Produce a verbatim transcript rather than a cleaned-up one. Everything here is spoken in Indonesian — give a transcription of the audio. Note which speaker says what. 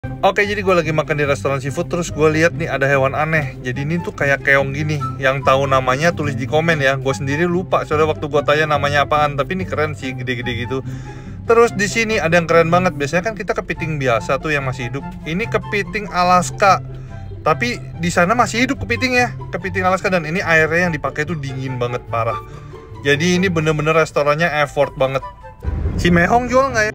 Speaker 1: Oke, jadi gue lagi makan di restoran seafood, terus gue lihat nih ada hewan aneh. Jadi ini tuh kayak keong gini. Yang tahu namanya tulis di komen ya. Gue sendiri lupa soalnya waktu gue tanya namanya apaan. Tapi ini keren sih, gede-gede gitu. Terus di sini ada yang keren banget. Biasanya kan kita kepiting biasa tuh yang masih hidup. Ini kepiting Alaska. Tapi di sana masih hidup kepitingnya, kepiting Alaska, dan ini airnya yang dipakai tuh dingin banget parah. Jadi ini bener-bener restorannya effort banget. Si Mehong jual nggak ya?